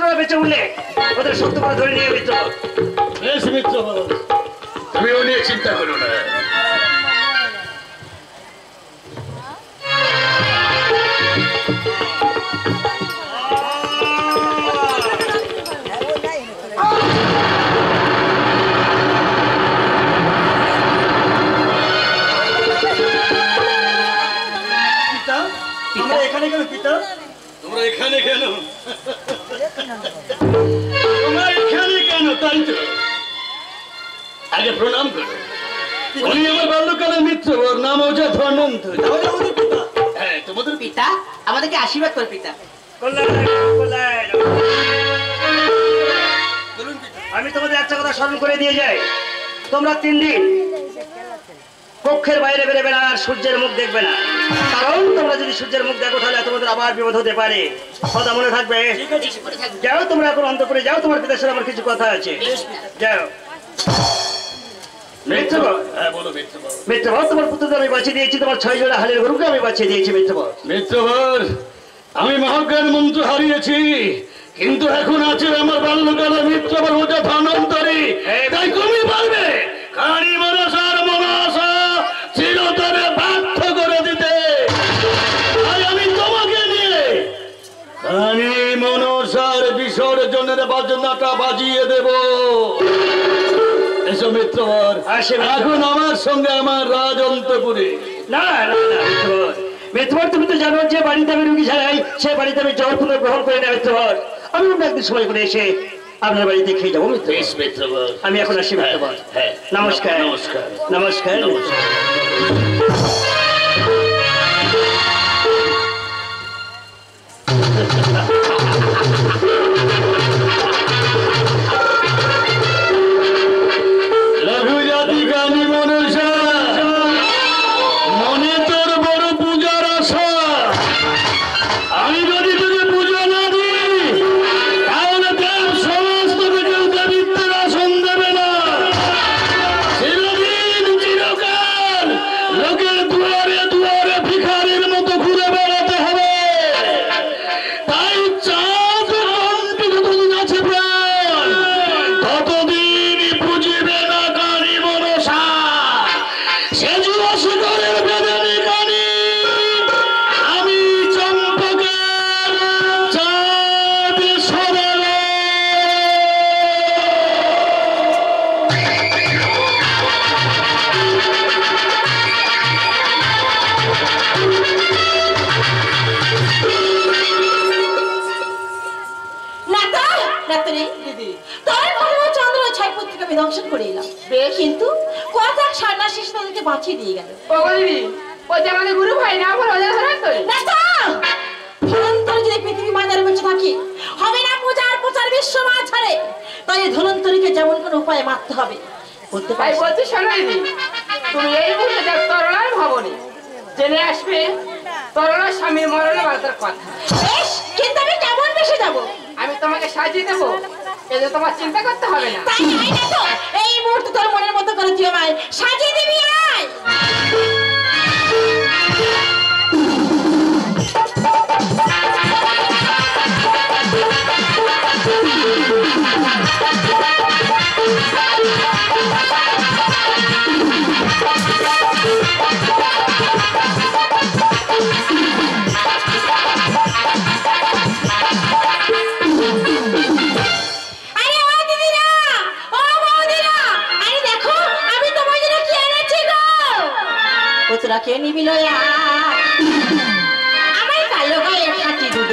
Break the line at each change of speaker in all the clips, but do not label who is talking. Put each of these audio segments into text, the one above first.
ওরা বেঁচে উঠলে ওদের শক্ত করে ধরে নিয়ে মিত্র।
বেশ মিত্র, তুমি ও নিয়ে চিন্তা করো না। তোমরা এখানে কেন? তোমরা এখানে কেন তাই তো আগে প্রণাম করো। উনি আমার বাল্যকালের মিত্র, ওর নাম ওজা ধনন্তরী। হ্যাঁ, তোমাদের
পিতা আমাদেরকে আশীর্বাদ করে পিতা।
আমি তোমাদের একটা কথা স্মরণ করে দিয়ে যাই, তোমরা 3 দিন কক্ষের বাইরে বেরোবে না, আর সূর্যের মুখ দেখবে না। কারণ তোমরা যদি সূর্যের মুখ দেখো তাহলে তোমাদের আবার বিপদ হতে পারে। কথা মনে থাকবে? যাও তোমরা এখন অন্তঃপুরে যাও, তোমার পিতার সাথে আমার কিছু কথা আছে। যাও। মিত্রবর, তোমার পুত্রদের আমি বাঁচিয়ে দিয়েছি, তোমার 6 জোড়া হালের গরুকে আমি বাঁচিয়ে দিয়েছি।
মিত্রবর, আমি মহাজ্ঞান মন্ত্র হারিয়েছি, কিন্তু এখন আছে আমার বাল্যকালের মিত্রবর ওজা ধনন্তরী। তাই তুমি পারবে কালী মনসার মনসা চিরতরে ব্যর্থ করে দিতে। তাই আমি তোমাকে নিয়ে কালী মনসার বিসর্জনের বাজনাটা বাজিয়ে দেব। এসো মিত্রবর, এখন আমার সঙ্গে আমার রাজ অন্তপুরে।
না না না মিত্রবর, তুমি তো জানো যে বাড়িতে আমি রুগী ছাড়াই সে বাড়িতে আমি জল পুনঃ গ্রহণ করি না। মিত্রবর, আমি অন্য একদিন সময় করে এসে আপনার বাড়িতে খেয়ে যাবো। মিত্রবর, আমি এখন আসি। মিত্রবর, নমস্কার। নমস্কার নমস্কার নমস্কার।
কিন্তু কথা সন্ন্যাসী তাদেরকে বাঁচিয়ে দিয়ে গেল। যদি পৃথিবী মাঝারে বেঁচে থাকি হবে না পূজার প্রচার বিশ্ব মাঝারে। তাই ধনন্তরীকে যেমন কোন উপায়ে মারতে হবে।
তুমি এই মুহূর্তে তরলার ভবনে জেনে আসবে তরলার স্বামীর মরণে বার্তার কথা।
কিন্তু আমি কেমন বেশে যাবো?
আমি তোমাকে সাজিয়ে দেবো, এই যে তোমার চিন্তা করতে হবে না।
তাই আয় না তো, এই মুহূর্তে তোর মনের মতো করে তুই আমায় সাজিয়ে দিবি। আয় তোরা কে নিবি লয়া আমার কালো গায়ে হাতি দুটো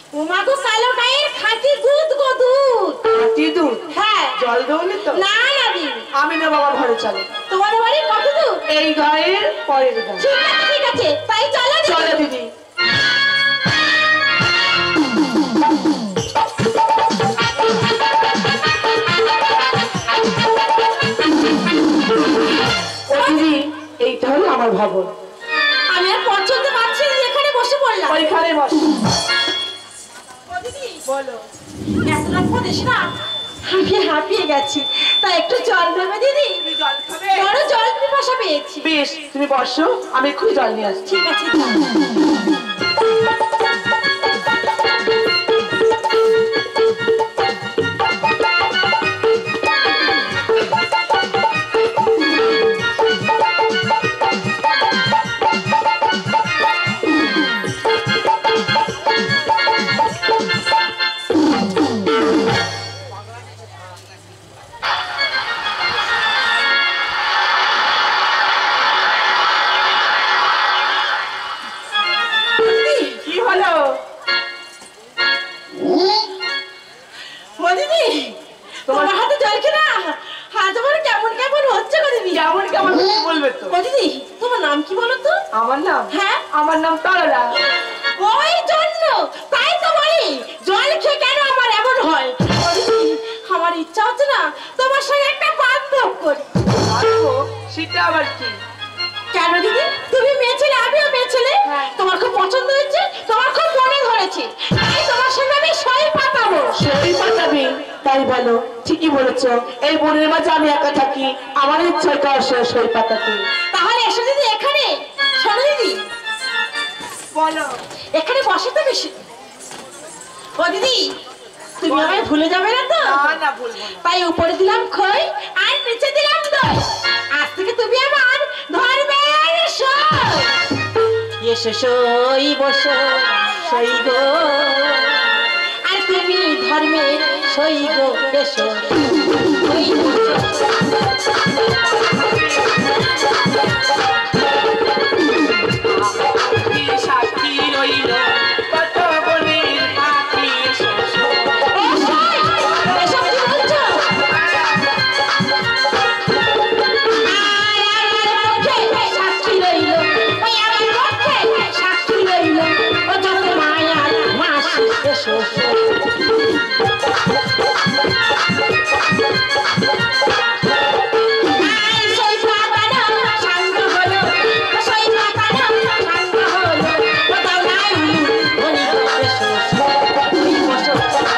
উমাগো কালো গায়ের খাঁটি দুধ গো দুধ।
খাঁটি দুধ?
হ্যাঁ।
জল দৌনি তো?
না না দিদি।
আমি না বাবার ঘরে চলো।
তোমাদের বাড়ি কত দূর?
এই গায়ের পরের গায়ে।
ঠিক আছে তাই চলো দিদি।
চলো দিদি। ও দিদি, এইটা হলো আমার ভবন।
আমি আর পছন্দ পাচ্ছি না, এখানে বসে পড়লাম।
ওইখানে বসো।
ও দিদি
বলো।
এত রাত পর এসে না আমি হাঁপিয়ে গেছি, তাই একটু জল দেবে দিদি?
তুমি জল খাবে?
বড় জল পিপাসা পেয়েছি।
বেশ, তুমি বসো, আমি এক্ষুনি জল নিয়ে আসছি।
ঠিক আছে।
কি হলো?
ও দিদি তোমার হাতে জল খেলা হাত আমার কেমন কেমন হচ্ছে গো দিদি।
কেমন কেমন বলবে তো?
ও দিদি তোমার নাম কি বলো তো?
আমার নাম?
হ্যাঁ
আমার নাম তরলা।
ওই জন্য তাই তো বলি জল খেয়ে কেন আমার এমন হয়। ও দিদি আমার ইচ্ছা হচ্ছে না তোমার সঙ্গে একটা বান্ধব করি।
আসবো? সেটা আবার কি?
কেন দিদি তুমি মেয়ে ছেলে আমিও মেয়ে ছেলে,
হ্যাঁ।
তোমার খুব পছন্দ হয়েছে, তোমার খুব মনে ধরেছে, তাই তোমার সঙ্গে আমি সই পাতাবো।
সই পাতাবি? তাই বলো, ঠিকই বলেছো। এই বনের মাঝে আমি একা থাকি, আমার ইচ্ছা কার সই পাতাতে।
তাহলে এসো দিদি এখানে। শোনো দিদি
বলো।
এখানে বসে তো বেশি। ও দিদি তুমি আমায় ভুলে যাবে না তো?
না না, বলবো না।
তাই উপরে দিলাম খই আর নিচে দিলাম দই, আজ থেকে তুমি আমার ধর্মের সই। এসো সই বসো সই গো, আর তুমি ধর্মের সই গো। এসো সই বসো।
সাক্ষী রইল কত বনের পাখি। এসো সই।
ও সই, এসব কি বলছো? সাক্ষী রইল ওই আমার পক্ষে, সাক্ষী রইল ও যত মায়ার মাসি। এসো সই। সই পাতানো সাঙ্গ হলো, সই পাতানো সাঙ্গ হলো, ও দাও নাই বলি গো। এসো সই বসো।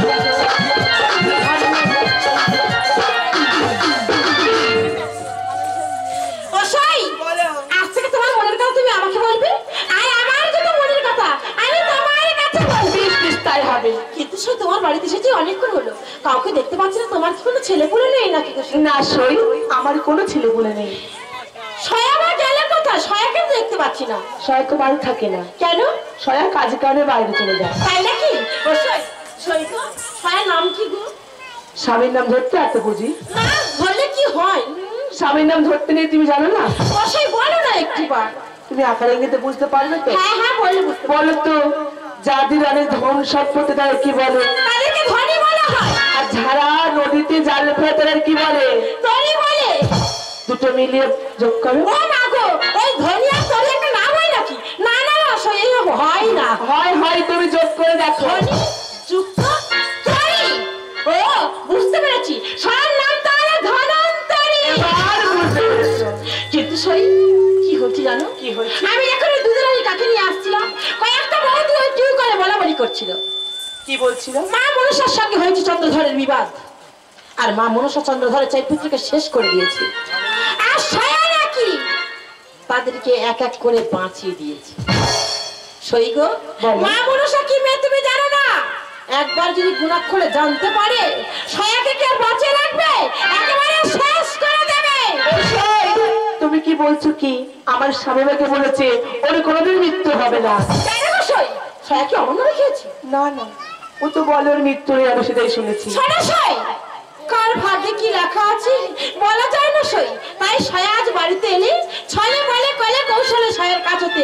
ও সই,
বলো।
আজ থেকে তোমার মনের কথা তুমি আমাকে বলবে, আর আমার যত মনের কথা আমি তোমার কাছে বলবো।
বেশ বেশ, তাই হবে।
কিন্তু সে তোমার বাড়িতে এসেছে অনেকক্ষণ হলো, কাউকে দেখতে পাচ্ছি না, তোমার কি কোনো ছেলে পুলে নেই নাকি?
না সই, আমার কোনো ছেলে বলে নেই।
সয়া আমার গেলে কোথায়? সয়াকে তো দেখতে পাচ্ছি না।
সয় তো বাড়ি থাকে না,
কেন?
সয়া কাজে কারণে বাইরে চলে যায়।
তাই নাকি? ও সই, সই তো সয়ার নাম কি গো?
স্বামীর নাম ধরতে এত বুঝি?
না ধরলে কি হয়?
স্বামীর নাম ধরতে নেই তুমি জানো না?
ও সই বলো না একটিবার।
তুমি আকার ইঙ্গিতে বুঝতে পারবে তো?
হ্যাঁ হ্যাঁ বললে বুঝতে পারবো।
বলো তো, যাদের অনেক ধন সম্পত্তি তাদের কি বলে?
তাদেরকে ধনী বলা হয়।
আর যারা নদীতে জাল ফেলে তাদের কি বলে?
তরি বলে।
দুটো মিলিয়ে যোগ করো।
ও মা গো, ওই ধনী আর তরি একটা নাম হয় নাকি? না না না সই হয় না।
হয় হয়, তুমি যোগ করে দেখো।
ধনী যুক্ত তরি। ও বুঝতে পেরেছি, সবার নাম তাহলে ধনন্তরী।
আর বুঝতে পেরেছো?
কিন্তু সই কি হচ্ছে জানো?
কি হয়েছে?
আমি এখন ওই দুধের ওই কাকে নিয়ে আসছিলাম, কয়েকটা বৌদি ওই টুই করে বলাবলি করছিল।
কি বলছিল?
মা মনসার সঙ্গে হয়েছে চন্দ্রধরের বিবাদ, আর মা মনসা চন্দ্রধরের চাই পুত্রকে শেষ করে দিয়েছে, আর সয়া নাকি তাদেরকে এক এক করে বাঁচিয়ে দিয়েছে। সই গো,
বলো।
মা মনসা কি মেয়ে তুমি জানো না? একবার যদি গুণাক্ষরে জানতে পারে সয়াকে কে বাঁচিয়ে রাখবে, একেবারে শেষ করে দেবে।
সই, তুমি কি বলছো? কি আমার স্বামী আমাকে বলেছে ওর কোনোদিন মৃত্যু হবে না।
কেন গো সই? সয়া কি অমন রেখেছে?
না না, ও তো বলে ওর মৃত্যু নেই, আমি সেটাই শুনেছি।
শোনো সই, কার ভাগ্যে কি লেখা আছে বলা যায় না সই। তাই সয়া আজ বাড়িতে এলে ছলে বলে কলে কৌশলে সয়ের কাছতে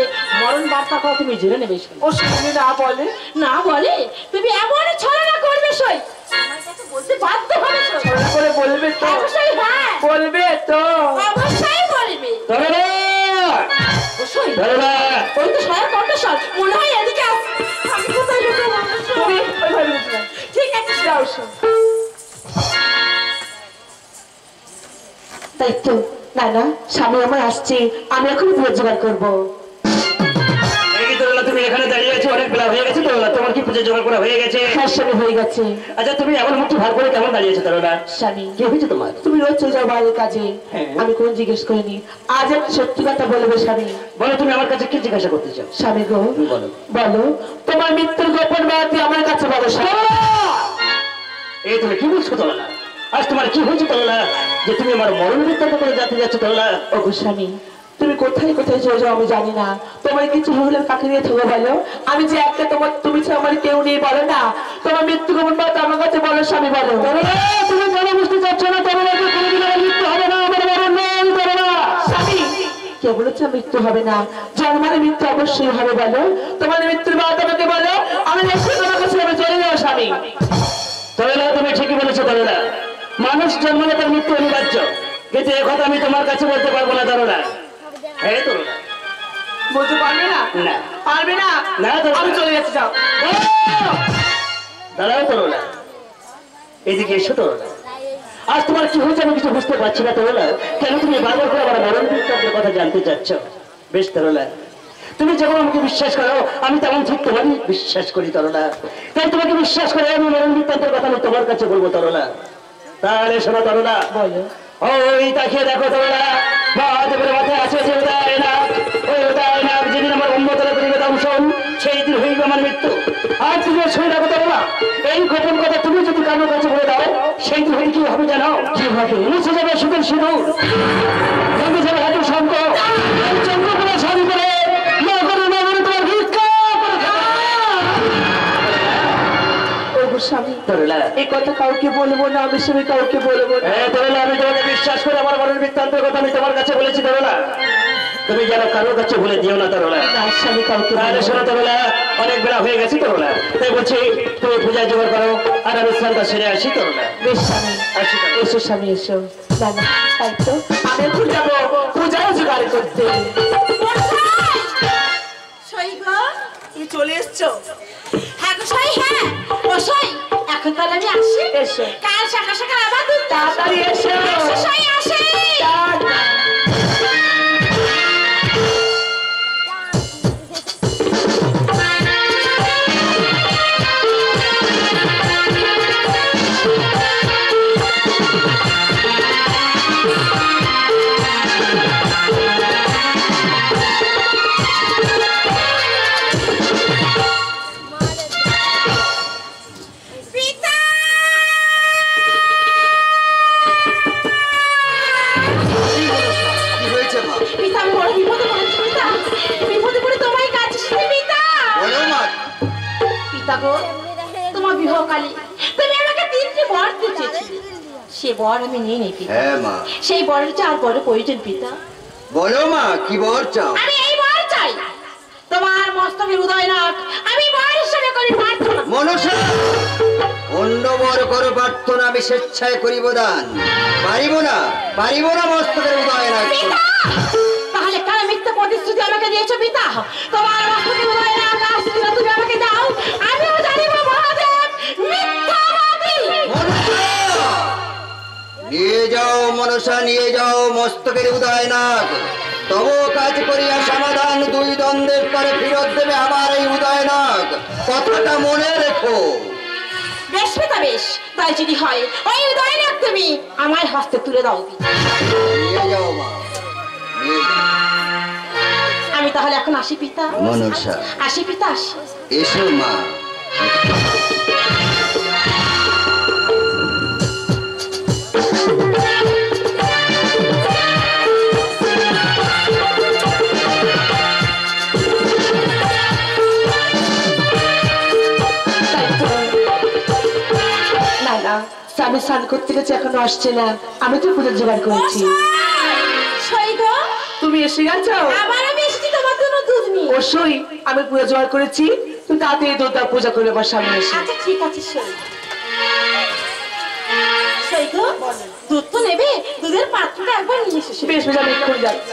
মরণ বার্তার কথা তুমি জেনে নেবে।
ও শুনে না বলে?
না বলে তুমি এমন ছলনা করবে সই, আমার কাছে বলতে বাধ্য হবে সই।
ছলনা করে বলবে তো?
অবশ্যই হ্যাঁ
বলবে তো?
অবশ্যই বলবে।
তরলা
অবশ্যই।
তরলা
ওই তো সহায় কণ্ঠস্বর, মনে হয় এদিকে আসছে। আমি কোথায় লুকাবো?
তুমি ওইভাবে বুঝলাম।
ঠিক আছে
যাও শোন। তাই তো না না, স্বামী আমার আসছে, আমি এখন পুজো জোগাড় করবো।
এই কি তরলা, তুমি এখানে দাঁড়িয়ে আছো? অনেক বেলা হয়ে গেছে তরলা, তোমার কি পুজো জোগাড় করা হয়ে গেছে?
হ্যাঁ স্বামী, হয়ে গেছে।
আচ্ছা তুমি এমন মুখ ভার করে কেমন দাঁড়িয়ে আছো তরলা?
স্বামী,
কি হয়েছে তোমার?
তুমি রোজ চলে যাও বাইরের কাজে,
হ্যাঁ।
আমি কোন জিজ্ঞেস করিনি। আজ একটা সত্যি কথা বলবে স্বামী।
বলো তুমি আমার কাছে কি জিজ্ঞাসা করতে চাও?
স্বামী গো,
বলো।
বলো তোমার মৃত্যুর গোপন বাতি আমার কাছে বলো স্বামী।
এই তুমি কি বলছো তরলা? আজ তোমার কি হয়েছে তরলা, যে তুমি আমার মরণ বৃত্তান্ত করে যেতে যাচ্ছ তরলা?
ওগো স্বামী, তুমি কোথায় কোথায় চলে যাও আমি জানি না, তোমার কিছু হলে কাকে নিয়ে থাকবো বলো? আমি যে একটা তোমার, তুমি তো আমার কেউ নেই বলো না, তোমার মৃত্যু গোপন বাতি আমার কাছে বলো স্বামী বলো।
তরলা তুমি কেন বুঝতে চাচ্ছ না তরলা, যে কোনোদিন আমার মৃত্যু হবে না, আমার মরণ নেই তরলা।
স্বামী, কে বলেছে মৃত্যু হবে না? জন্মের মৃত্যু অবশ্যই হবে বলো, তোমার মৃত্যুর বাদ আমাকে বলো, আমি নিশ্চয়ই তোমার কাছে আমি চলে যাবো স্বামী।
তরলা তুমি ঠিকই বলেছো তরলা, মানুষ জন্মলে তার মৃত্যু অনিবার্য, কিন্তু এ কথা আমি তোমার কাছে বলতে পারবো না তরলা। হ্যাঁ তরলা,
বলতে পারবে না?
না
পারবে না?
না তো।
আমি চলে যাচ্ছি, যাও।
দাঁড়াও তরলা, এদিকে এসো তরলা। আজ তোমার কি হয়েছে আমি কিছু বুঝতে পারছি না তরলা, কেন তুমি বারবার করে আমার মরণ বৃত্তান্তের কথা জানতে চাচ্ছ? বেশ তরলা, তুমি যখন আমাকে বিশ্বাস করো আমি তেমন ঠিক তোমারই বিশ্বাস করি তরলা, তাই তোমাকে বিশ্বাস করে আমি মরণ বৃত্তান্তের কথা আমি তোমার কাছে বলবো তরলা। তাহলে শোনো তরলা,
বলো।
ওই তাকিয়ে দেখো তরলা, মহাদেবের মাথায় আছে যে উদয়নাথ, ওই উদয়নাথ যেদিন আমার উন্মতরা করিবে দংশন, সেই দিন হইবে আমার মৃত্যু। আর তুমি শুনে রাখো তরলা, এই গোপন কথা তুমি যদি কারোর কাছে বলে দাও, সেই দিন হয়ে কি হবে জানো? কি হবে? মুছে যাবে সুখের সিঁদুর, ভেঙে যাবে হাতের শঙ্খ, চন্দ্র করে শাড়ি করে তোমার ভিক্ষা করে খাও।
ওগো স্বামী,
তরলা,
এই কথা কাউকে বলবো না, আমি স্বামী কাউকে বলবো না।
হ্যাঁ তরলা, আমি তোমাকে বিশ্বাস করে আমার মরণ বৃত্তান্তের কথা আমি তোমার কাছে বলেছি তরলা, তুমি যেন কারোর কাছে বলে দিও না তরলা।
না স্বামী, কাউকে
তাহলে
বলবো
শোনো
না।
তরলা, অনেক বেলা হয়ে গেছে তরলা, তাই বলছি তুমি পূজা জোগাড় করো আর আমি স্নানটা সেরে আসি তরলা।
বেশ স্বামী,
আসি তরলা।
এসো স্বামী এসো। না না, তাই তো আমি এখন যাবো পূজাও জোগাড় করতে।
সই গো,
তুমি চলে এসছো?
হ্যাঁ গো সই, হ্যাঁ ও সই, এখন তাহলে আমি আসি।
এসো।
কাল সকাল সকাল আবার দুধ
তাড়াতাড়ি এসো।
সই আসে।
টাটা।
পিতা,
কি হয়েছে মা?
পিতা আমি বড় বিপদে পড়েছি পিতা, বিপদে পড়ে তোমায় কাছে এসেছি পিতা।
বলো মা।
পিতা গো, তোমার বিবাহকালী তুমি আমাকে 3টি বর দিয়েছিলে, সে বর আমি নিয়ে নেই পিতা।
হ্যাঁ মা।
সেই বরের চার বড় প্রয়োজন পিতা।
বলো মা, কি বর চাও?
আমি এই বর চাই, তোমার মস্তকের উদয়নাথ আমি বর হিসেবে করি প্রার্থনা।
মনসা, অন্য বর করো প্রার্থনা, আমি স্বেচ্ছায় করিব দান। পারিব না, পারিব না মস্তকের উদয় না।
পিতা, তাহলে কেন মিথ্যা প্রতিশ্রুতি আমাকে দিয়েছো পিতা? তোমার মস্তকের উদয়নাথ আসছিল, তুমি আমাকে দাও, আমিও জানিব মহাদেব মিথ্যাবাদী।
নিয়ে যাও মনসা, নিয়ে যাও মস্তকের উদয় নাগ। তব কাজ করিয়া সমাধান, দুই দ্বন্দ্বের পরে ফিরত দেবে আমার এই উদয় নাগ, কথাটা মনে রেখো।
বেশ পিতা বেশ, তাই যদি হয় ওই উদয়নাথ তুমি আমার হস্তে তুলে দাও পিতা।
নিয়ে যাও মা, নিয়ে যাও।
আমি তাহলে এখন আসি পিতা।
মনসা,
আসি পিতা, আসি।
এসো মা।
না না, স্বামী স্নান করতে গেছে, এখনো আসছে না, আমি তো পুজো জোগাড় করেছি।
সই গো,
তুমি এসে গেছো?
আবার আমি এসেছি তোমার জন্য দুধ নিয়ে।
অবশ্যই আমি পূজা জোগাড় করেছি, তুই তাড়াতাড়ি দুধটা পূজা করে আমার সামনে এসে।
আচ্ছা ঠিক আছে সই। সই গো, দুধ তো নেবে, দুধের পাত্রটা একবার নিয়ে এসে।
বেশ বেশ, আমি এক্ষুনি যাচ্ছি।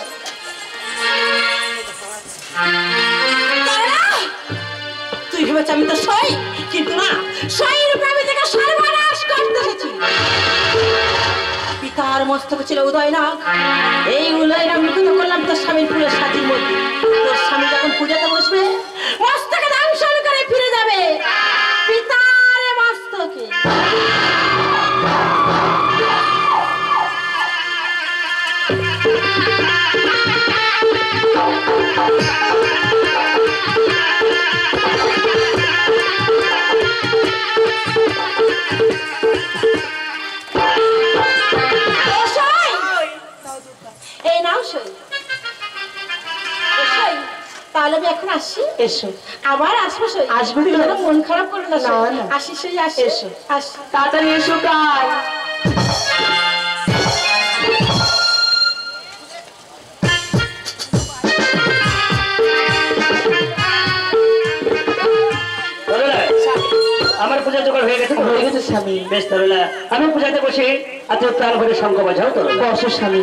তুই ভেবেছ আমি তো সই, কিন্তু না, সই রূপে আমি তোকে সর্বনাশ করতে এসেছি। পিতার মস্তক ছিল উদয়নাগ, এই উদয়নাগ নিকুত করলাম তোর স্বামীর ফুলের সাজির মধ্যে। তোর স্বামী যখন পূজাতে বসবে, মস্তকে দংশন করে ফিরে যাবে পিতার মস্তকে। এই নাও সই। তাহলে আমি এখন আসি।
এসো।
আবার আসবো সই।
আসবে তো?
তুমি মন খারাপ করো না।
না, না।
আসি সই, আসি।
এসো।
আসি।
তাড়াতাড়ি এসো কাল।
তরলা, আমার পূজা জোগাড় হয়ে গেছে তো?
হয়ে গেছে স্বামী।
বেশ তরলা, আমি পূজাতে বসে আর তুই প্রাণ ভরে শঙ্খ বাজাও তরলা।
বসো স্বামী।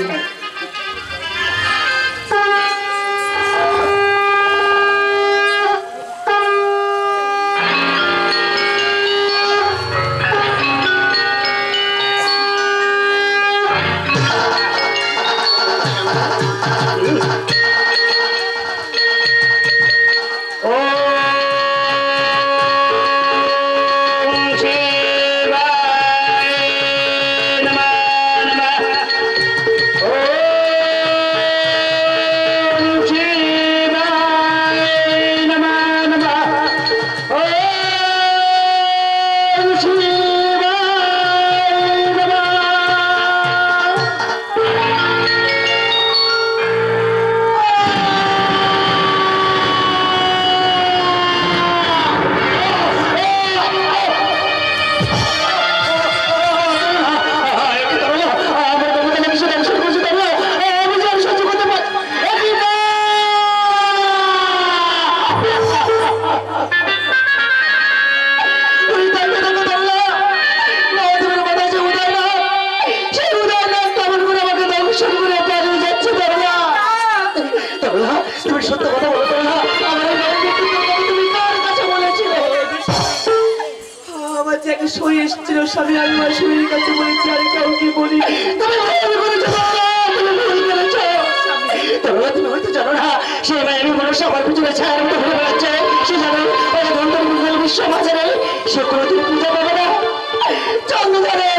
সই এসেছিল স্বামী, আমি আমার শরীরের কাছে বলেছি, আর কাউকে বলি। তুমি হয়তো জানো না, সে আমি মানুষ আমার পিছনে ছায়ার মতো ঘুরে বেড়াচ্ছে। সে জানো বিশ্ব মাঝে সে কোনোদিন পূজা পাবে না। চন্দ্রধরের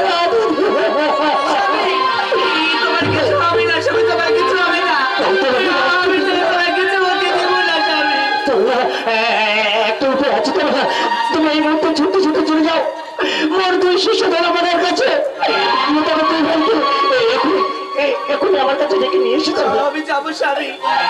তোমার কিছু হবে না স্বামী, তোমার কিছু হবে না। আমি তোমার কিছু বলতে দেব না স্বামী। একটু উপরে আছে তো, তুমি এই মুহূর্তে ছুটে ছুটে চলে যাও মোর দুই শিষ্য ধর্মের কাছে। এখন আমার কাছে ডেকে নিয়ে এসে আমি যাবো স্বামী।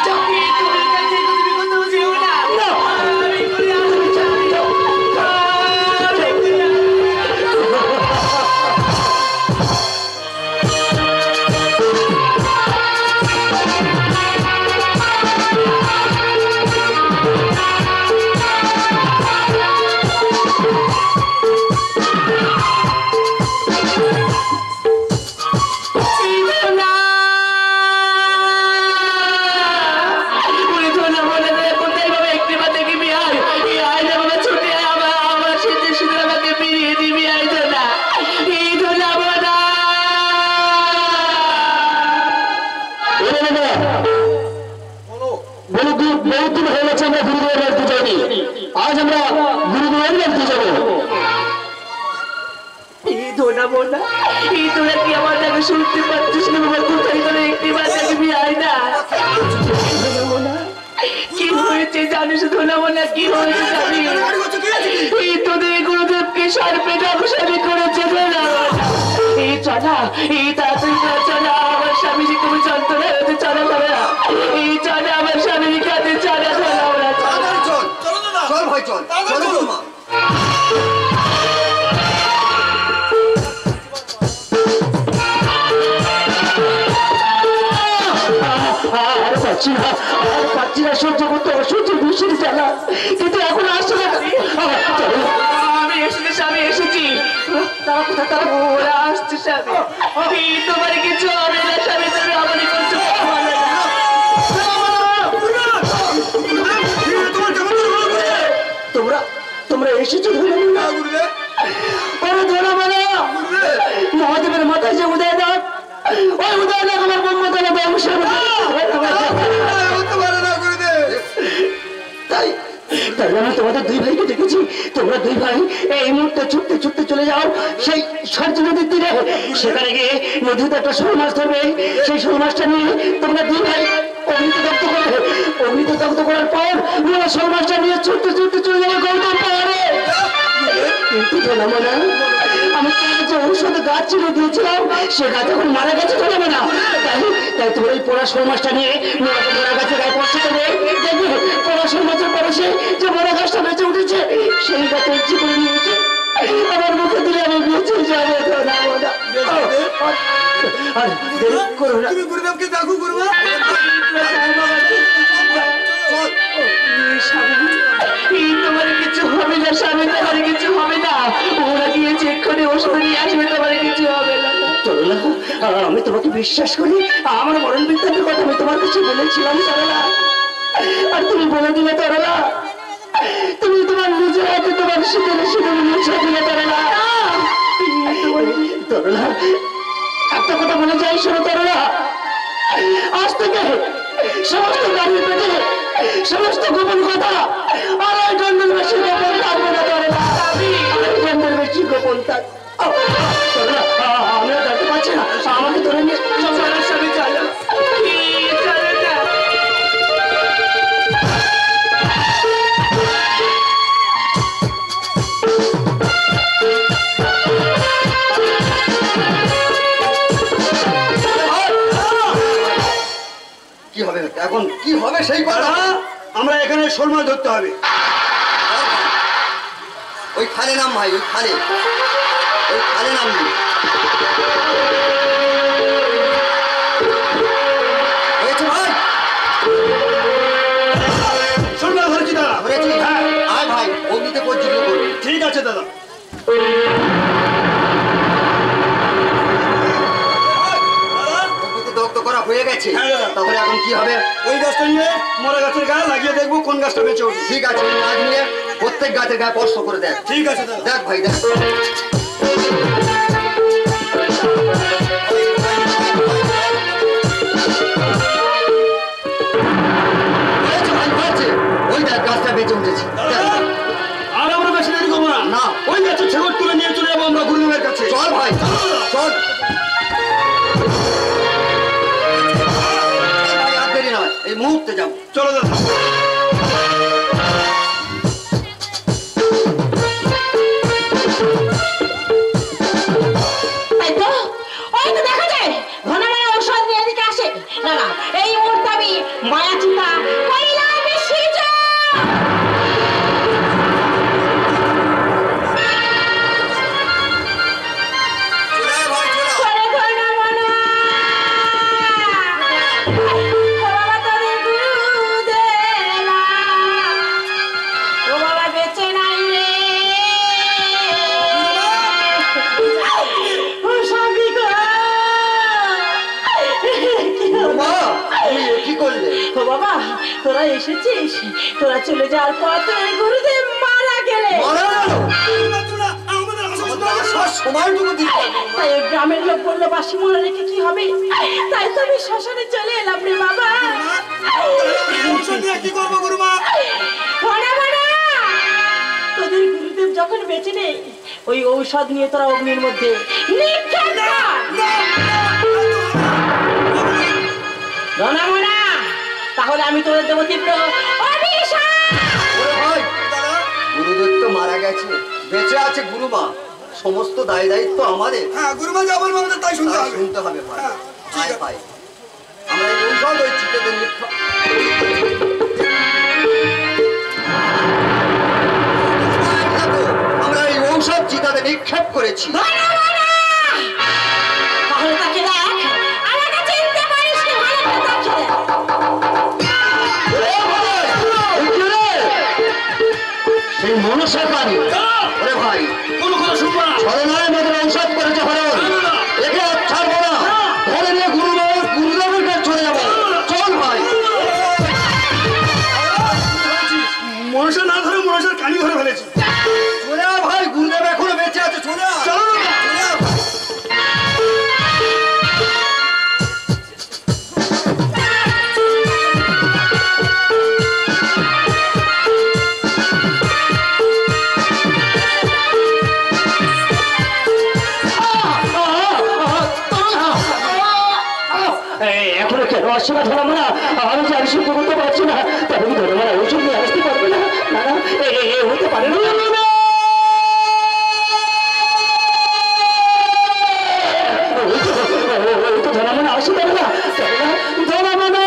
আজ আমরা গুরুদেবের বাড়িতে যাবো। তোরা কি আমার দেখে শুনতে পাচ্ছিস না? কোথায় তোরা একটি বাচ্চাকে বিয়ে হয় না? কি হয়েছে জানিস ধোলাবো না? কি হয়েছে জানিস? এই তোদের গুরুদেবকে সার্পে ব্যবসায়ী করেছে। এই চলা, এই তাড়াতাড়ি চলা, আমার স্বামীজি খুবই যন্ত্রণা হতে চলা হবে না। এই চলা আমার স্বামীর কাছে চলা চলা ওরা
চল চল ভাই চল চলো মা।
আর পাচ্ছি না, আর পাচ্ছি না সহ্য করতে, অসহ্য ভীষণ জ্বালা, কিন্তু এখন আসছে না। আমি এসেছি স্বামী, এসেছি। তারা কোথায়? তারা ওরা আসছে স্বামী। তোমার কিছু হবে না স্বামী, তুমি আমার কিছু হবে না। তোমরা এসেছো মহাদেবের মাথায় যে উদয়নাথ, ওই উদয়নাথ আমার ব্রহ্মতলা বংশ। তাই আমি তোমাদের দুই ভাইকে দেখেছি। তোমরা দুই ভাই এই মুহূর্তে ছুটতে ছুটতে চলে যাও সেই সরজু নদীর তীরে। সেখানে গিয়ে নদীতে একটা শোল মাছ ধরবে। সেই শোল মাছটা নিয়ে তোমরা দুই ভাই অগ্নিতে দগ্ধ করবে। অগ্নিতে দগ্ধ করার পর শোল মাছটা নিয়ে ছুটতে ছুটতে চলে যাবে গৌতম পাহাড়ে। কিন্তু জানাবো না, আমি তোমাকে যে ঔষধ গাছ ছিল দিয়েছিলাম, সে গাছ এখন মারা গেছে, জানাবো না। তাই তোমার এই পোড়া শোল মাছটা নিয়ে মারা গাছের গায়ে পড়ছে দেবে। দেখবে পোড়া শোল মাছের পরশে যে বড় গাছটা বেঁচে উঠেছে, সেই গাছ উঁচু করে নিয়েছে। আমার মুখে দিলে আমি বেঁচে যাবো, জানাবো না। আর দেরি করো না। তোমার কিছু হবে না স্বামী, তোমার কিছু হবে না। ওরা গিয়েছে এক্ষুনি ওষুধ নিয়ে আসবে, তোমার কিছু হবে না। তরলা, আমি তোমাকে বিশ্বাস করি। আমার মরণ বৃত্তান্তের কথা আমি তোমার কাছে বলেছিলাম তরলা, আর তুমি বলে দিলে তরলা। তুমি তোমার নিজের হাতে তোমার শীতের শীতের মুছে দিলে তরলা। তরলা, একটা কথা বলে যাই, শোনো তরলা, আজ থেকে সমস্ত গাড়ির পেটে সমস্ত গোপন কথা আড়াই ঘন্টার বেশি গোপন থাকবে না তরলা। আড়াই ঘন্টার বেশি গোপন থাক। আমিও জানতে পারছি না, আমাকে ধরে নিয়ে সঙ্গে চলো।
কি হবে এখন, কি হবে সেই কথা?
আমরা এখানে শোল মাছ ধরতে হবে।
ওই খালে নাম ভাই, ওই খালে নাম হয়েছে ভাই।
শোল মাছ ধরেছি দাদা।
আয় ভাই, অগ্নিতে পর্যন্ত করবি।
ঠিক আছে দাদা।
দগ্ধ করা হয়ে গেছে, তাহলে এখন কি হবে?
ওই গাছটা নিয়ে মরা গাছের গায়ে লাগিয়ে দেখবো কোন গাছটা বেঁচে উঠবে।
ঠিক আছে, ওই মাছ নিয়ে প্রত্যেক গাছের গায়ে স্পর্শ করে দেখ।
ঠিক আছে দাদা।
দেখ ভাই, দেখ। ওই দেখ গাছটা বেঁচে উঠেছে।
আর আমরা বেশি দেরি করবো না।
না।
ওই গাছের ছেগট তুলে নিয়ে চলে যাবো আমরা গুরুদেবের কাছে।
চল ভাই, চল। আর দেরি নয়, এই মুহূর্তে যাবো।
চলো দাদা।
মায়া চিন্তা করিলাম বিশ্বজ। তোরা এসেছিস, তোরা চলে যাওয়ার পর তোর গুরুদেব মারা গেলে। তাই গ্রামের লোক বললো বাসি মোড়া রেখে কি হবে, তাই তো আমি শ্মশানে চলে এলাম রে বাবা।
কি করবো গুরুমা?
তোদের গুরুদেব যখন বেঁচে নেই, ওই ঔষধ নিয়ে তোরা অগ্নির মধ্যে নিক্ষেপ কর। তাহলে আমি তোদের দেবো তীব্র
গুরুদেব তো মারা গেছে, বেঁচে আছে গুরুমা। সমস্ত দায় দায়িত্ব আমাদের।
হ্যাঁ, গুরুমা যা বলবো আমাদের তাই শুনতে হবে।
ভাই। আয় ভাই, আমরা এই ঔষধ ওই চিতাতে আমরা এই ঔষধ চিতাতে নিক্ষেপ করেছি।
তাহলে তাকে দেখ, আমাকে চিনতে পারিস কি? ভালো করে দেখ।
না ধর্মরা, আমি যে আমি সহ্য করতে পারছি না, তবে কি ধর্মরা ওষুধ নিয়ে আসতে পারবে না? না না, এ হতে পারে না। ওই তো ধর্মরা আসতে পারে না, ধর্মরা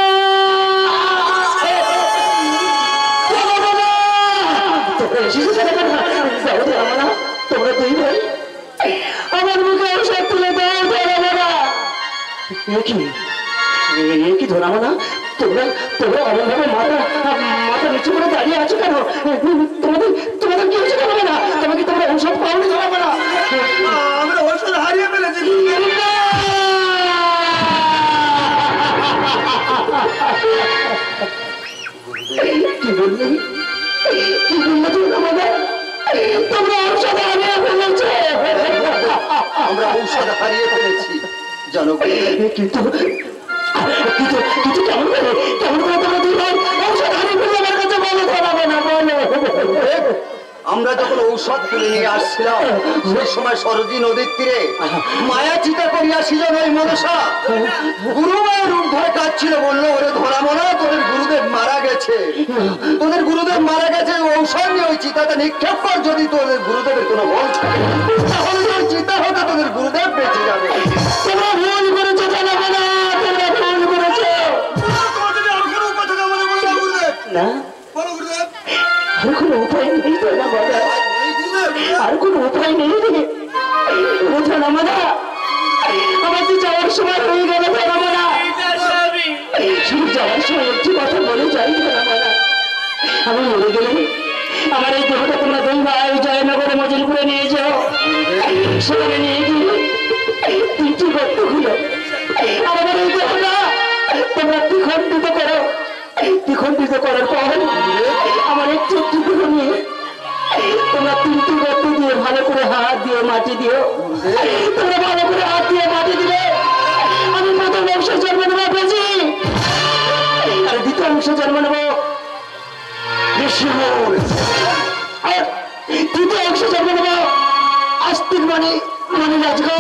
তোমরা দুই ভাই আমার মুখে ঔষধ তুলে দাও ধরামানা। কি ধরামানা, তোমরা তোমরা অমনভাবে মাথা নিচু করে দাঁড়িয়ে আছো কেন? তোমাদের তোমাদের কি হয়েছে ধরামানা? তোমাকে তোমরা ঔষধ পাওনি ধরামানা?
আমরা ঔষধ হারিয়ে ফেলেছি।
কি বললি, কি বললে ধরামানা? তোমরা ঔষধ হারিয়ে ফেলেছে?
আমরা ঔষধ হারিয়ে ফেলেছি জানো,
কিন্তু কিন্তু কেমন করে তোমরা দুই ভাই ঔষধ হারিয়ে ফেলে আমার কাছে বলো ধরামানা, বলো।
আমরা যখন ঔষধ তুলে নিয়ে আসছিলাম সেই সময় সরজী নদীর তীরে মায়া চিতা করিয়া সৃজন ওই মনসা গুরুমায়ের রূপ ধরে কাঁদছিল, বললো ওরে ধরামনা তোদের গুরুদেব মারা গেছে, তোদের গুরুদেব মারা গেছে, ঔষধ নিয়ে ওই চিতাতে নিক্ষেপ কর, যদি তোদের গুরুদেবের কোনো বল থাকে তাহলে তোর চিতা হতে তোদের গুরুদেব বেঁচে যাবে।
তোমরা ভুল করেছো ধরামানা, তোমরা ভুল করেছো। না আর কোনো উপায় নেই ধরামানা, আর কোনো উপায় নেই ধরামানা। আমার তো যাওয়ার সময় হয়ে গেল ধরামানা, শুধু যাওয়ার সময় একটি কথা বলে যাই ধরামানা, আমি মরে গেলে আমার এই দেহটা তোমরা দুই ভাই জয়নগরে মজিলপুরে নিয়ে যাও, সেখানে নিয়ে গিয়ে তিনটি গর্ত খুলো, আমাদের এই দেহটা তোমরা দ্বিখণ্ডিত করো, দ্বিখণ্ডিত করার পর আমার একটু একটু দেহ নিয়ে তোমরা তিনটি গর্ত দিয়ে ভালো করে হাত দিয়ে মাটি দিও, তোমরা ভালো করে হাত দিয়ে মাটি দিলে আমি প্রথম অংশ জন্ম নেবো বেশি, আর দ্বিতীয় অংশ জন্ম নেবো আর তৃতীয় অংশ জন্ম নেবো আস্তিক মানে রাজগড়।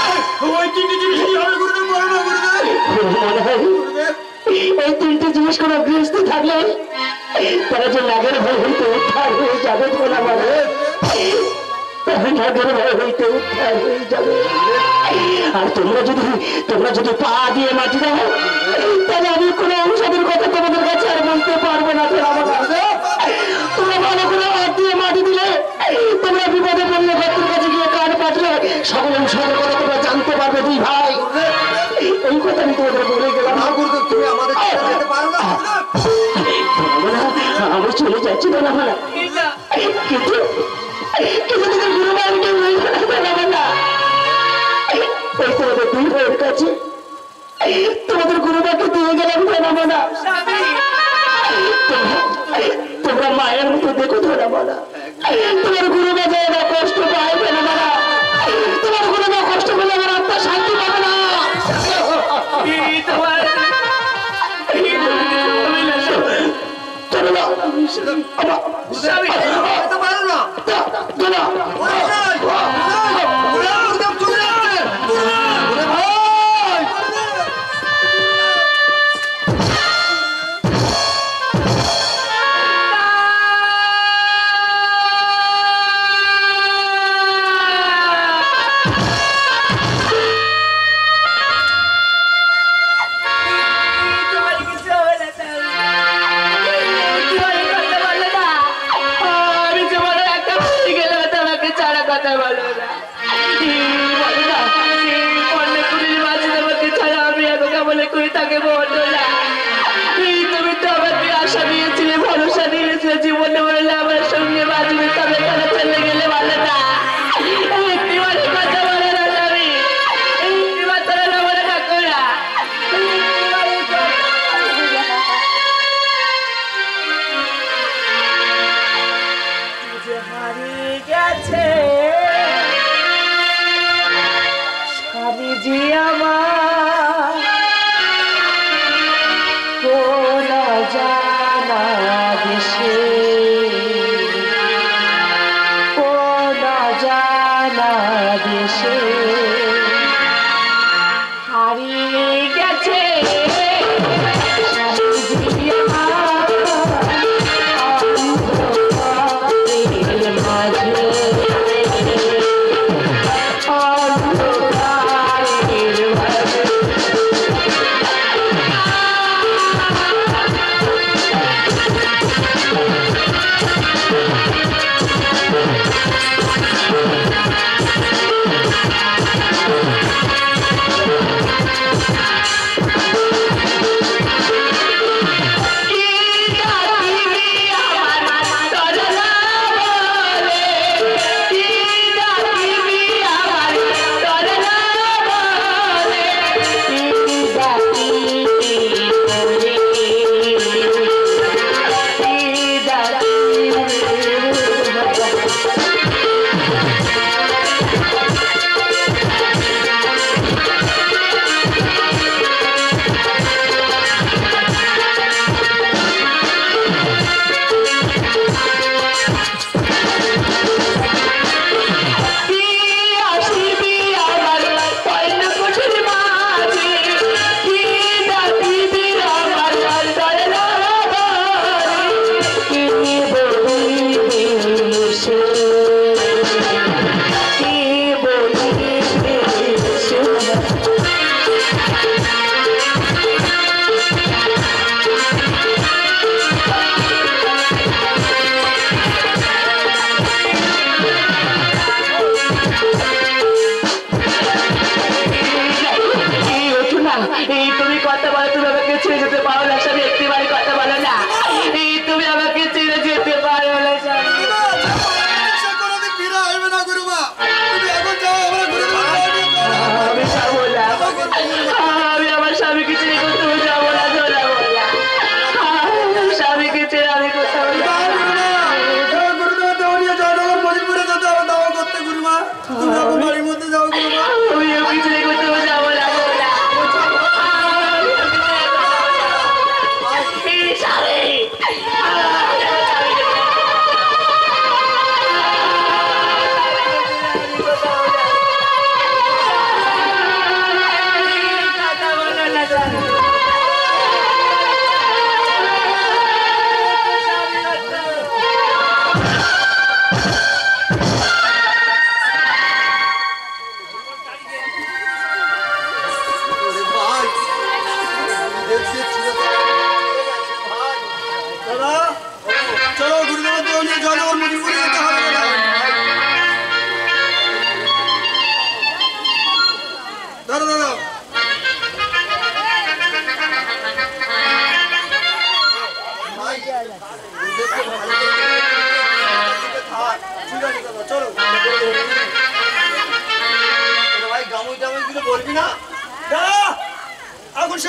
মনে হয় এই তিনটি জিনিস কোনো গৃহস্থ থাকলে তারা যে নাগের ভয় হইতে উদ্ধার হয়ে যাবে, নাগের ভয় হইতে উদ্ধার হয়ে যাবে। আর তোমরা যদি পা দিয়ে মাটি দাও তাহলে আমি কোনো ঔষধের কথা তোমাদের কাছে আর বলতে পারবো না। তোমরা ভালো করে হাত দিয়ে মাটি দিলে তোমরা বিপদে পড়লে ভক্তের কাছে গিয়ে কান পাঠলে সকল ঔষধের কথা তোমরা জানতে পারবে দুই ভাই। এই কথা আমি তোমাদের বলে গেলাম।
তুমি আমাদের যেতে পারো না,
আমি চলে যাচ্ছি ধরামানা, কিন্তু তোদের গুরুবানকে ধরামানা ওই তোমাদের দুই ভাইয়ের কাছে তোমাদের গুরুবাকে দিয়ে গেলাম ধরামানা। তোমরা মায়ের মতো দেখো ধরামানা, তোমার গুরুবা যায় না কষ্ট পায় ধরামানা, তোমার গুরুবা কষ্ট পেলে আমার আত্মা শান্তি পাবে না। জীবনে বললে আমার সঙ্গে বাজবে, তবে কেন চলে গেলে ভালো না। কথা বলে না আমি কথা বলে থাকো না। হারিয়ে গেছে স্বামীজি আমার কোন জানা দেশে, কোন জানা দেশে হারিয়ে গেছে।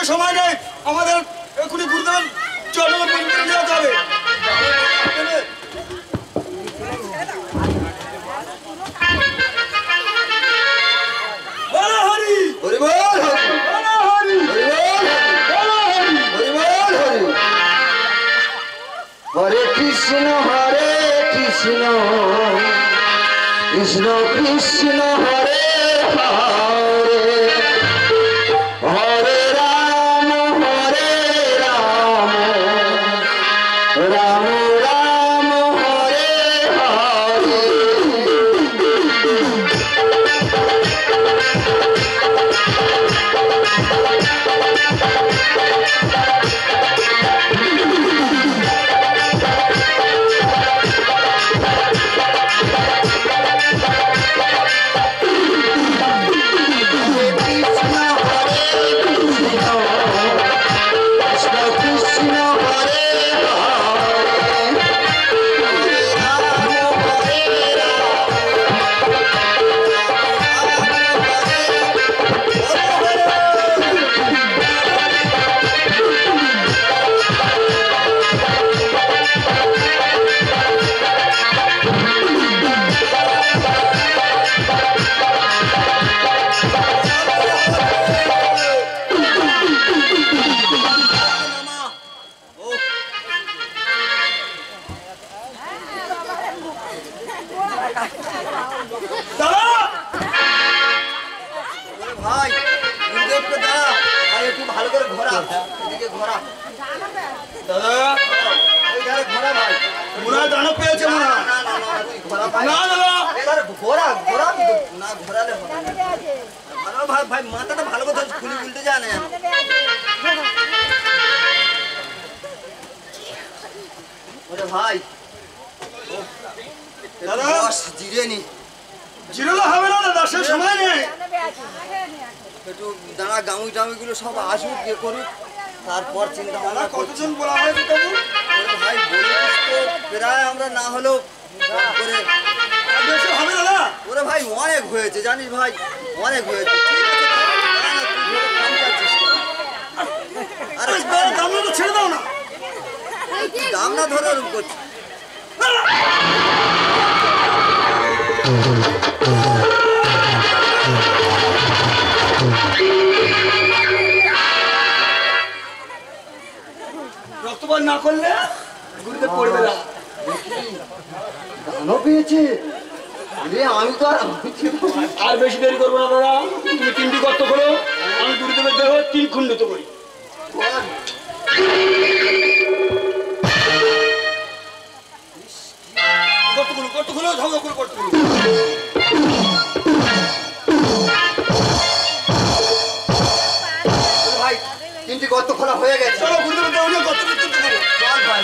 সময় নেই, আমাদের এখনই গুরুদেবের চরণে মন্দিরে যেতে হবে। বলো হরি
হরি বল হরি,
বলো হরি
হরি বল
বলো হরি।
হরি বল হরি। হরে কৃষ্ণ কৃষ্ণ কৃষ্ণ হরে হরে, হরে রাম রাম রাম হরে হরে। ভাই গুরুদেবকে দাঁড়া, ভাই একটু ভালো করে ঘোরা, এদিকে ঘোরা
দাদা,
ওই ধারে ঘোরা ভাই।
মনে হয় দানব পেয়েছে মনে হয়।
না না না না, তুই ঘোরা ভাই।
না দাদা,
এবার ঘোরা ঘোরা না, ঘোরালে হবে না। ভালো ভাই, ভাই মাথাটা ভালো কথা খুলে উল্টে যায় না। ওরে ভাই
দাদা।
বস, জিরে নি,
জিরোলে হবে না দাদা, সে সময় নেই।
একটু দাঁড়া, গামুই টামুইগুলো সব আসুক, ইয়ে করুক, তারপর চিন্তা
দাদা
ভাবনা করছি।
কতজন বলা হয়েছে তবু?
ওরে ভাই বলিস তো, প্রায় আমরা না হলেও করে,
আর বেশি হবে দাদা?
ওরে ভাই অনেক হয়েছে জানিস ভাই, অনেক হয়েছে। ঠিক আছে, দাঁড়া না, তুই ধরে কাম চাচ্ছিস কেন? আরে
আরে দাদা, দামটা তো ছেড়ে দাও না।
দাম না ধরে ওরকম করছিস।
রক্তপাত না করলে গুরুদেব পড়বে না।
দানও পেয়েছে রে, আমি তো
আর বেশি দেরি করবো না দাদা, তুমি 3টি গর্ত করো, আমি গুরুদেবের দেহ 3 খণ্ডিত করি।
কতগুলো ঝগড়া করে কতগুলো।
ভাই 3টি গর্ত খোলা হয়ে গেছে।
চলো গুরুদেবের দেওয়া কত করতে পারো।
চল ভাই।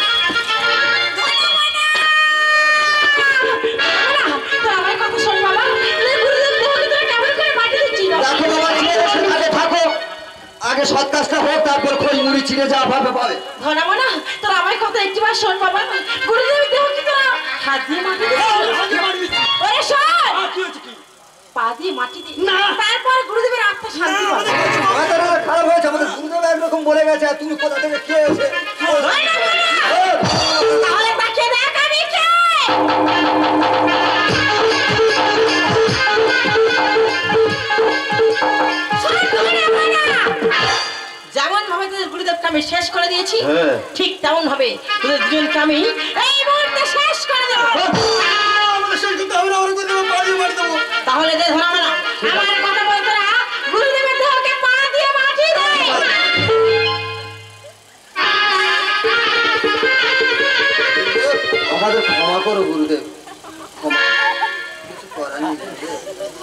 তোর আমার কথা শোন বাবা, তুই গুরুদেব দেহকে তোরা কেমন করে মাটি দিচ্ছিস?
দেখো বাবা, ঠিক আছে, আগে থাকো, আগে সৎ কাজটা হোক, তারপর খোঁজ মুড়ি চিনে যা পাবে পাবে।
ধরাবো না, তোর আমার কথা একটিবার শোন বাবা, গুরুদেবের দেহকে তোরা হাত দিয়ে মাটি দিচ্ছিস। ওরে শোন,
কি হয়েছে কি?
পা দিয়ে মাটি দি, তারপর গুরুদেবের আত্মা শান্তি পাবে।
মাথাটা খারাপ হয়েছে, আমাদের গুরুদেব একরকম বলে গেছে, আর তুমি কোথা থেকে কে এসে
তাহলে তাকে দেখ আমি কে। যেমন ভাবে তোদের গুরুদেবকে আমি শেষ করে দিয়েছি, ঠিক তেমন ভাবে তোদের দুজনকে আমি এই মুহূর্তে শেষ করে দেবো।
আমাদের শেষ করতে হবে না, আমরা গুরুদেবের পা দিয়ে মারি দেবো।
তাহলে দে ধরা না, আমার কথা বল, তোরা গুরুদেবের দেহকে পা দিয়ে মাটি দে।
আমাদের ক্ষমা করো গুরুদেব, ক্ষমা, কিছু করার নেই গুরুদেব।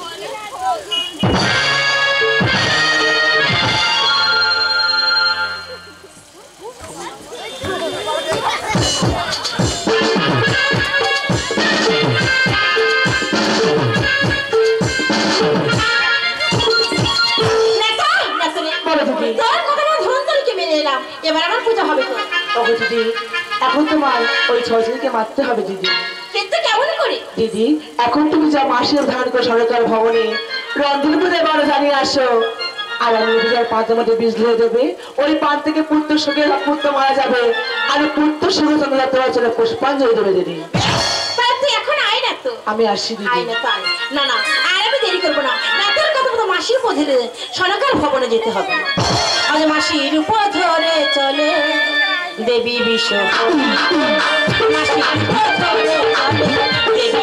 এবার আমার পূজা হবে তো।
ওগো দিদি, এখন তোমার ওই ছয়জনকে মারতে হবে দিদি।
কিন্তু কেমন করে?
দিদি, এখন তুমি যা মাসের ধারণ করে সরকার ভবনে রন্ধন করে এবারও জানিয়ে আসো, আর আমি বিজয় পাতের মধ্যে বীজ ধরে দেবে, ওই পান থেকে পুত্র সুখে পুত্র মারা যাবে, আর পুত্র সুখে চন্দ্র তোমার চলে পুষ্পাঞ্জলি দেবে দিদি।
তুই এখন আয় না তো,
আমি আসছি দিদি।
আয় না তো আয় না, না আর আমি দেরি করবো না। রাতের কথা মতো মাসির পথে সনকার ভবনে যেতে হবে। আজ মাসির উপর ধরে চলে দেবী বিশ্ব, মাসির উপর ধরে চলে দেবী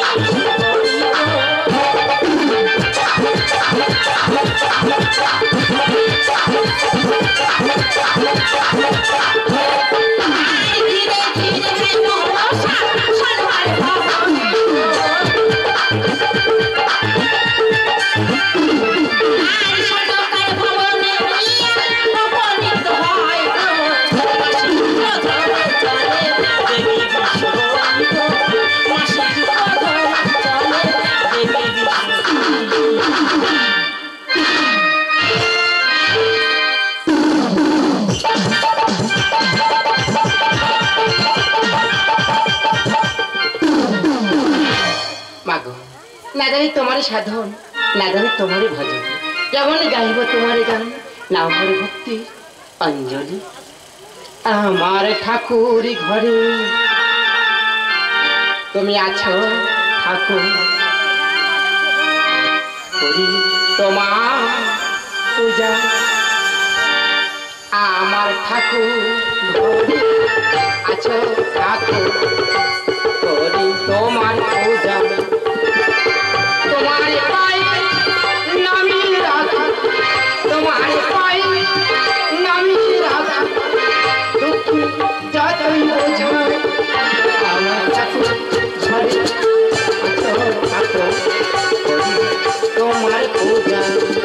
না জানি তোমার সাধন, না জানি তোমার ভজন, কেমন গাইব তোমার গান, নাও মোর ভক্তি অঞ্জলি। আমার ঠাকুর ঘরে তুমি আছো ঠাকুর, করি তোমার পূজা। আমার ঠাকুর ঘরে আছো ঠাকুর, করি তোমার পূজা। তোমার পায়ে নামি রাখা, তোমার পায়ে নামি রাখা, দুঃখী যতই বোঝা। আমার ঠাকুর ঘরে আছো ঠাকুর, করি তোমার পূজা।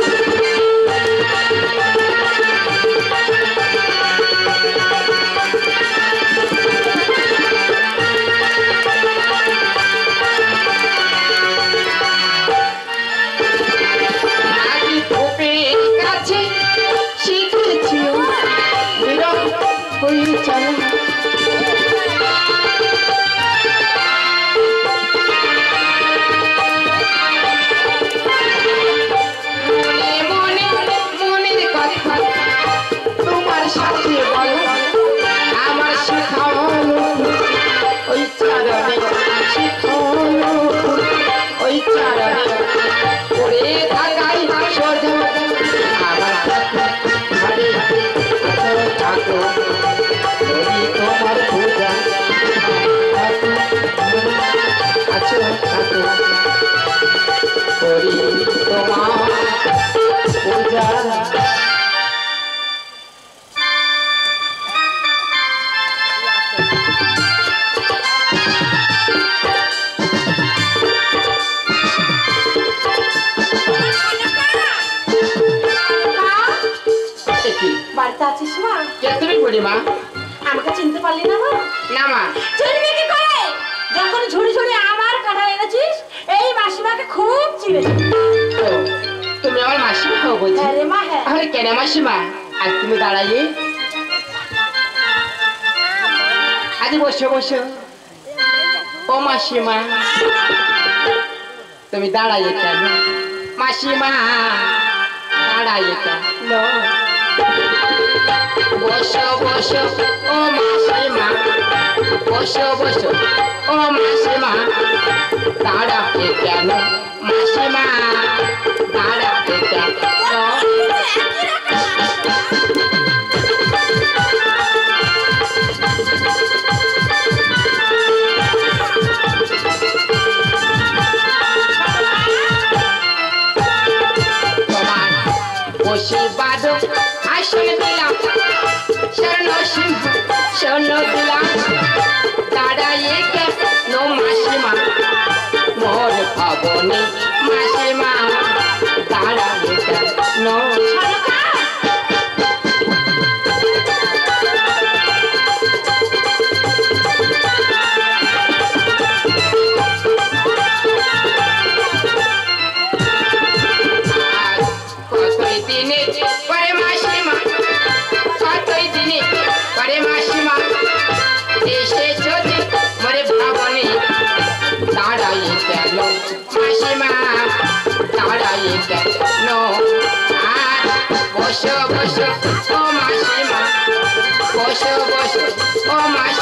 আমাকে চিনতে পারলি না মা?
না মা।
চিনবি কি করে? যখন ঝুড়ি ঝুড়ি আমার কাঁঠাল এনেছিস, এই মাসিমাকে খুব চিনেছি।
তুমি আমার মাসিমা হও বলছি?
হ্যাঁ রে মা, হ্যাঁ।
আরে কেন মাসিমা, আজ তুমি দাঁড়াইয়ে? আজ বসো বসো। ও মাসিমা, তুমি দাঁড়াইয়ে কেন? মাসিমা দাঁড়াইয়ে কেন? বসো বসো ও মাসিমা, বসো বসো ও মাসিমা, দাঁড়াতে কেন? মাসিমা দাঁড়াতে কেন? তোমার আশীর্বাদ আসন দিলাম, শরণ সিংহ শরণ দিলাম, দাঁড়াইয়ে কেন মাসিমা মোর ভবনে? মাসিমা দাঁড়াইয়ে কেন? ও মা